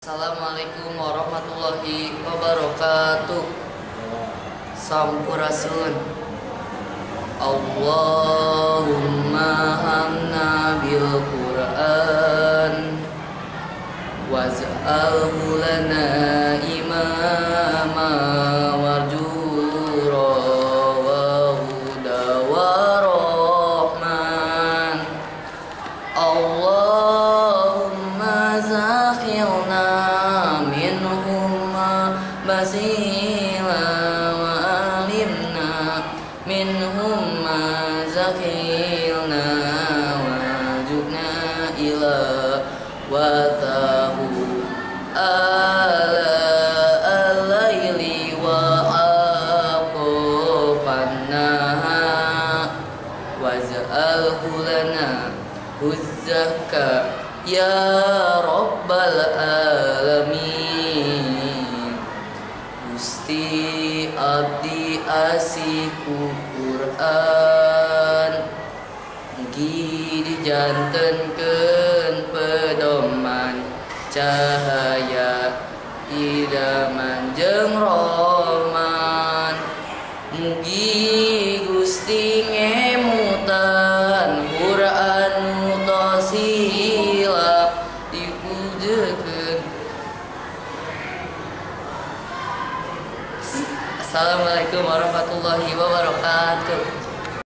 Assalamualaikum warahmatullahi wabarakatuh. Sampurasun. Allahumma hamna bil Qur'an waj'alhu lana imama warjura wa huda wa rahman. Allahumma zakhirna minhum basila wa alimna minhum zakhilna wajubna ila watahu ala al-laili wa aqofannaha waj'alhu lana huzzaka ya rabbal alamin. Gusti abdi asiku Quran mugi dijantenkeun pedoman cahaya idaman jeung roman. Mugi Gusti ngemutan Quran mutasilap dipujekeun. Assalamualaikum warahmatullahi wabarakatuh.